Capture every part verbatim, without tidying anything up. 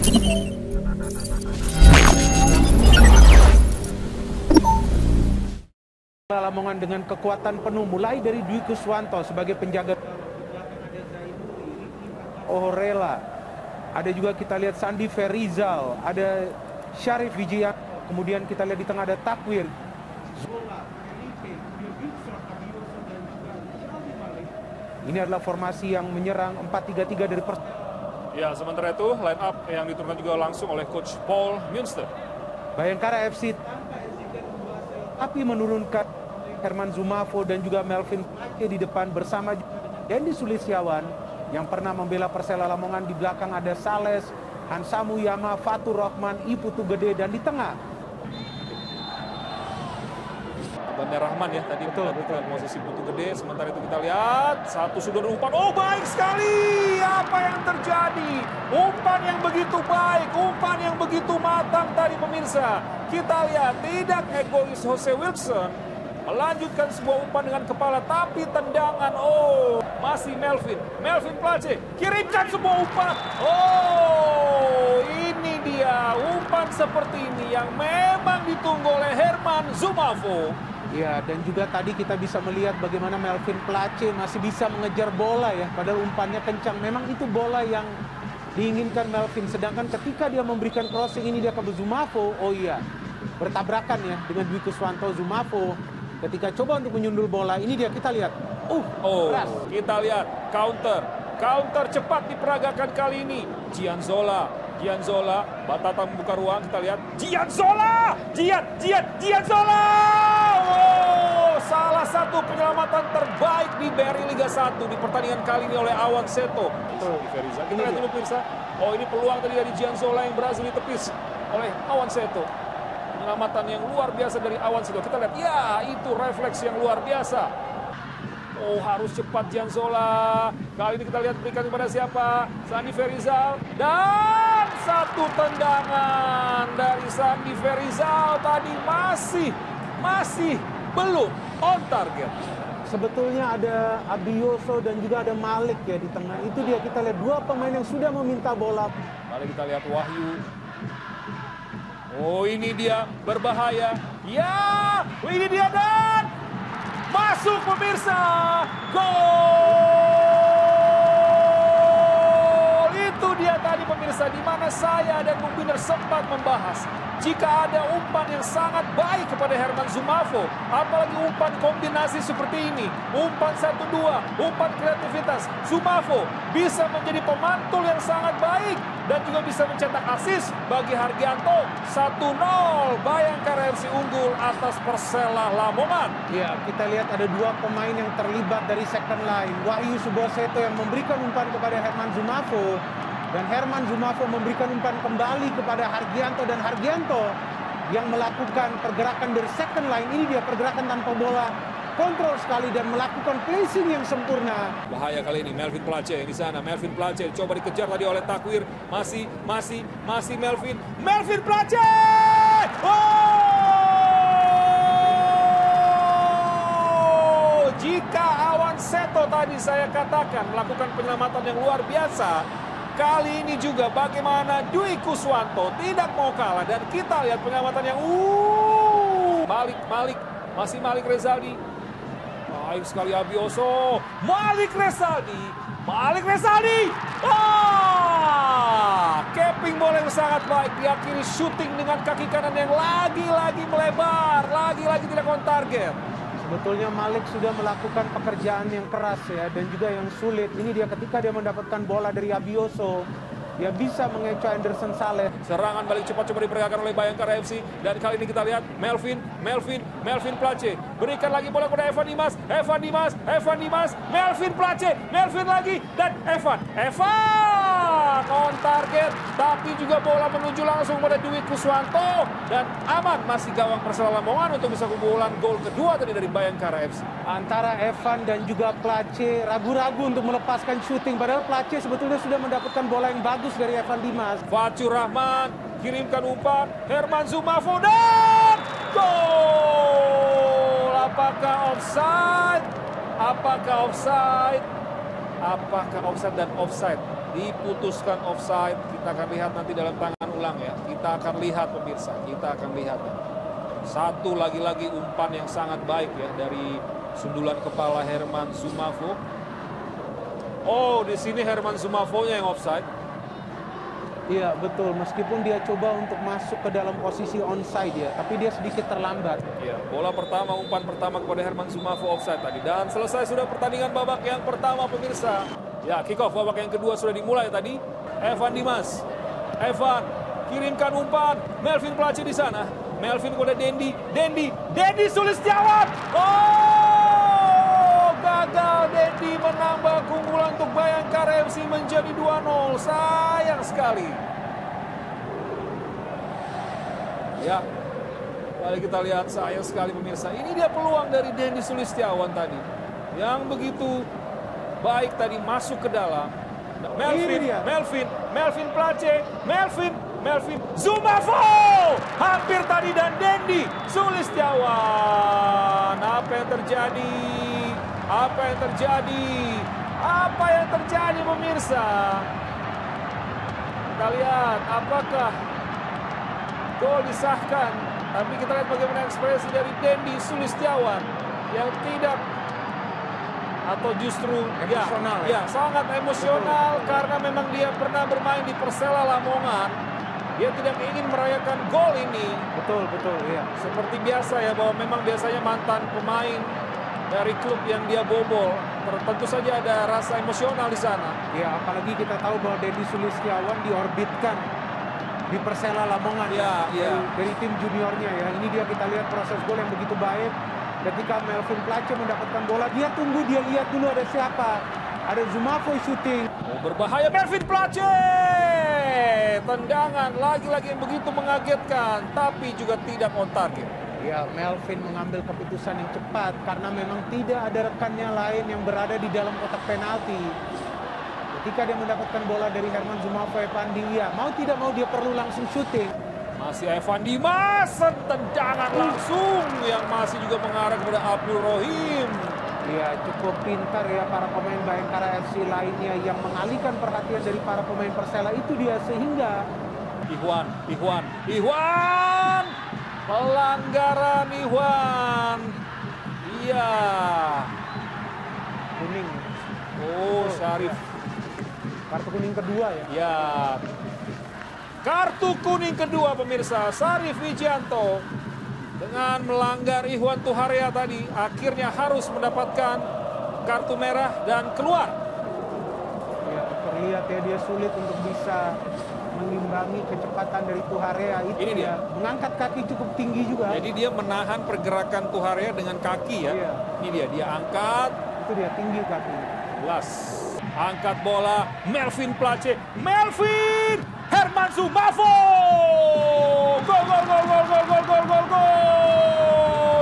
Lamongan dengan kekuatan penuh mulai dari Dwi Kuswanto sebagai penjaga, Orela, ada juga kita lihat Sandi Ferizal, ada Syarif Wijaya, kemudian kita lihat di tengah ada Takwir, Zola, Felipe, Wilson, Abioso, dan juga Shalvi Malik. Ini adalah formasi yang menyerang empat tiga tiga dari Persib. Ya, sementara itu line up yang diturunkan juga langsung oleh Coach Paul Münster. Bayangkara F C tapi menurunkan Herman Zumafo dan juga Melvin Place di depan bersama Dendi Sulistiawan yang pernah membela Persela Lamongan. Di belakang ada Sales, Hansamu Yama, Fatur Rahman, Iputu Gede, dan di tengah Bandar Rahman ya tadi betul, betul. posisi Putu Gede. Sementara itu kita lihat satu sudut umpan. Oh, baik sekali. Apa yang terjadi? Umpan yang begitu baik, umpan yang begitu matang tadi pemirsa. Kita lihat tidak egois Jose Wilson melanjutkan sebuah umpan dengan kepala, tapi tendangan. Oh, masih Melvin. Melvin Place kirimkan sebuah umpan. Oh, ini dia umpan seperti ini yang memang ditunggu oleh Herman Zumafo. Ya, dan juga tadi kita bisa melihat bagaimana Melvin Place masih bisa mengejar bola ya, padahal umpannya kencang. Memang itu bola yang diinginkan Melvin, sedangkan ketika dia memberikan crossing ini dia ke Zumafo, oh iya, bertabrakan ya dengan Dwi Kuswanto. Zumafo ketika coba untuk menyundul bola, ini dia kita lihat. Uh, oh, keras. Kita lihat counter. Counter cepat diperagakan kali ini. Gianzola, Gianzola, Batata membuka ruang, kita lihat. Gianzola, Gian, Gian, Gianzola. Oh, salah satu penyelamatan terbaik di B R I Liga satu di pertandingan kali ini oleh Awan Seto. Oh. Kita lihat dulu Pirsa. Oh, ini peluang tadi dari Gianzola yang berhasil ditepis oleh Awan Seto. Penyelamatan yang luar biasa dari Awan Seto. Kita lihat, ya itu refleks yang luar biasa. Oh, harus cepat Gianzola. Kali ini kita lihat berikan kepada siapa? Sandi Ferizal. Dan satu tendangan dari Sandi Ferizal tadi masih, masih belum on target. Sebetulnya ada Abioso dan juga ada Malik ya di tengah. Itu dia kita lihat dua pemain yang sudah meminta bola. Mari kita lihat Wahyu. Oh, ini dia berbahaya. Ya, ini dia dan masuk pemirsa. Gol! Itu dia tadi pemirsa, di mana saya dan Bung Binder sempat membahas. Jika ada umpan yang sangat baik kepada Herman Zumafo, apalagi umpan kombinasi seperti ini, umpan satu dua, umpan kreativitas, Zumafo bisa menjadi pemantul yang sangat baik dan juga bisa mencetak assist bagi Hargianto. Satu nol, Bayangkara F C unggul atas Persela Lamongan. Ya, kita lihat ada dua pemain yang terlibat dari second line. Wahyu Suboseto yang memberikan umpan kepada Herman Zumafo, dan Herman Zumafo memberikan umpan kembali kepada Hargianto, dan Hargianto yang melakukan pergerakan dari second line. Ini dia pergerakan tanpa bola, kontrol sekali dan melakukan placing yang sempurna. Bahaya kali ini Melvin Place yang di sana. Melvin Place coba dikejar tadi oleh Takwir. Masih, masih, masih Melvin. Melvin Place! Oh! Jika Awan Seto tadi saya katakan melakukan penyelamatan yang luar biasa, kali ini juga bagaimana Dwi Kuswanto tidak mau kalah, dan kita lihat penyelamatan yang uh Malik, Malik, masih Malik Rezaldi. Baik sekali Abioso, Malik Rezaldi, Malik Rezaldi. Ah, capping bola yang sangat baik, diakhiri shooting dengan kaki kanan yang lagi-lagi melebar, lagi-lagi tidak on target. Sebetulnya Malik sudah melakukan pekerjaan yang keras ya, dan juga yang sulit. Ini dia ketika dia mendapatkan bola dari Abioso, dia bisa mengecoh Anderson Saleh. Serangan balik cepat coba diperagakan oleh Bayangkara F C. Dan kali ini kita lihat Melvin, Melvin, Melvin Place. Berikan lagi bola kepada Evan Dimas, Evan Dimas, Evan Dimas, Melvin Place, Melvin lagi, dan Evan, Evan on target. Tapi juga bola menuju langsung pada Dwi Kuswanto. Dan aman masih gawang Persela Lamongan untuk bisa kebobolan gol kedua tadi dari Bayangkara F C. Antara Evan dan juga Place ragu-ragu untuk melepaskan syuting, padahal Place sebetulnya sudah mendapatkan bola yang bagus dari Evan Dimas. Fatur Rahman kirimkan umpan, Herman Zumafo, dan gol! Apakah offside? Apakah offside? apakah offside dan offside. Diputuskan offside, kita akan lihat nanti dalam tangan ulang ya. Kita akan lihat pemirsa, kita akan lihat. Satu lagi-lagi umpan yang sangat baik ya dari sundulan kepala Herman Zumafo. Oh, di sini Herman Zumafo-nya yang offside. Iya betul, meskipun dia coba untuk masuk ke dalam posisi onside ya, tapi dia sedikit terlambat. Ya, bola pertama, umpan pertama kepada Herman Zumafo offside tadi. Dan selesai sudah pertandingan babak yang pertama pemirsa. Ya, kick off babak yang kedua sudah dimulai tadi. Evan Dimas, Evan kirimkan umpan, Melvin Place di sana. Melvin kepada Dendi, Dendi, Dendi Sulistiawan. Oh, gagal Dendi menambah keunggulan untuk Bayangkara F C menjadi dua nol. Sayang sekali. Ya, mari kita lihat, sayang sekali pemirsa. Ini dia peluang dari Dendi Sulistiawan tadi. Yang begitu baik tadi masuk ke dalam. Melvin, Melvin, Melvin Place, Melvin, Melvin Zumafo. Hampir tadi dan Dendi Sulistiawan. Apa yang terjadi? Apa yang terjadi? Apa yang terjadi pemirsa? Kita lihat apakah gol disahkan. Tapi kita lihat bagaimana ekspresi dari Dendi Sulistiawan yang tidak atau justru emosional, ya, ya sangat emosional. Betul, karena memang dia pernah bermain di Persela Lamongan. Dia tidak ingin merayakan gol ini. Betul, betul, ya. Seperti biasa ya, bahwa memang biasanya mantan pemain dari klub yang dia bobol, tentu saja ada rasa emosional di sana. Ya, apalagi kita tahu bahwa Dendi Sulistiawan diorbitkan di Persela Lamongan ya, ya. Dari, dari tim juniornya ya. Ini dia kita lihat proses gol yang begitu baik. Ketika Melvin Place mendapatkan bola, dia tunggu, dia lihat dulu ada siapa. Ada Zumafo shooting. Oh, berbahaya Melvin Place. Tendangan lagi-lagi yang begitu mengagetkan, tapi juga tidak on target. Ya, Melvin mengambil keputusan yang cepat karena memang tidak ada rekannya lain yang berada di dalam kotak penalti. Ketika dia mendapatkan bola dari Herman Zumafo Epandi, ya mau tidak mau dia perlu langsung shooting. Masih Evan Dimas, tendangan langsung yang masih juga mengarah kepada Abdul Rohim. Ya, cukup pintar ya para pemain Bayangkara F C lainnya yang mengalihkan perhatian dari para pemain Persela itu dia, sehingga Ihwan, Ihwan, Ihwan, pelanggaran Ihwan. Iya. Kuning. Oh, Syarif. Kartu kuning kedua ya. Ya. Kartu kuning kedua pemirsa, Syarif Wijianto dengan melanggar Ihwan Tuharia tadi akhirnya harus mendapatkan kartu merah dan keluar. Ya, terlihat ya dia sulit untuk bisa mengimbangi kecepatan dari Tuharia itu. Ini dia. Mengangkat kaki cukup tinggi juga. Jadi dia menahan pergerakan Tuharia dengan kaki ya. Iya. Ini dia, dia angkat. Itu dia tinggi kaki. Jelas. Angkat bola, Melvin Place, Melvin! Herman Zumafo! Gol, gol, gol, gol, gol, gol, gol, gol, gol!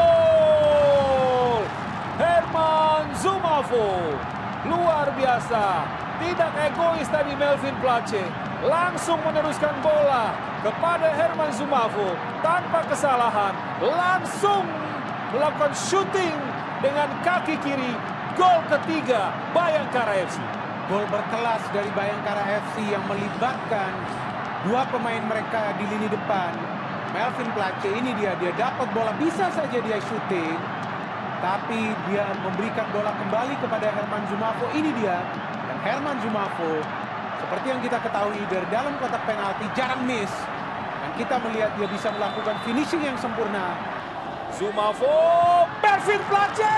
Gol! Herman Zumafo! Luar biasa. Tidak egois tadi Melvin Place. Langsung meneruskan bola kepada Herman Zumafo. Tanpa kesalahan. Langsung melakukan shooting dengan kaki kiri. Gol ketiga Bayangkara F C. Gol berkelas dari Bayangkara F C yang melibatkan dua pemain mereka di lini depan. Melvin Place ini dia dia dapat bola, bisa saja dia shooting, tapi dia memberikan bola kembali kepada Herman Zumafo. Ini dia, dan Herman Zumafo seperti yang kita ketahui dari dalam kotak penalti jarang miss, dan kita melihat dia bisa melakukan finishing yang sempurna. Zumafo, Melvin Place!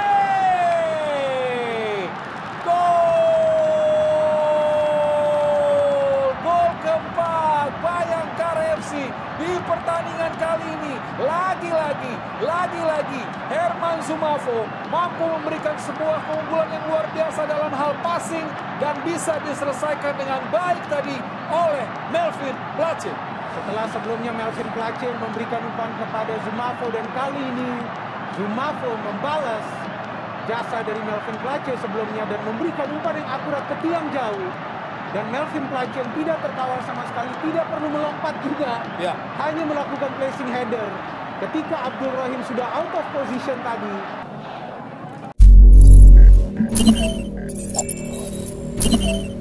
Di pertandingan kali ini, lagi-lagi, lagi-lagi, Herman Zumafo mampu memberikan sebuah keunggulan yang luar biasa dalam hal passing dan bisa diselesaikan dengan baik tadi oleh Melvin Place. Setelah sebelumnya Melvin Place memberikan umpan kepada Zumafo, dan kali ini Zumafo membalas jasa dari Melvin Place sebelumnya dan memberikan umpan yang akurat ke tiang jauh. Dan Melvin Place yang tidak terkawal sama sekali, tidak perlu melompat juga, ya. Hanya melakukan placing header ketika Abdul Rohim sudah out of position tadi. Bye.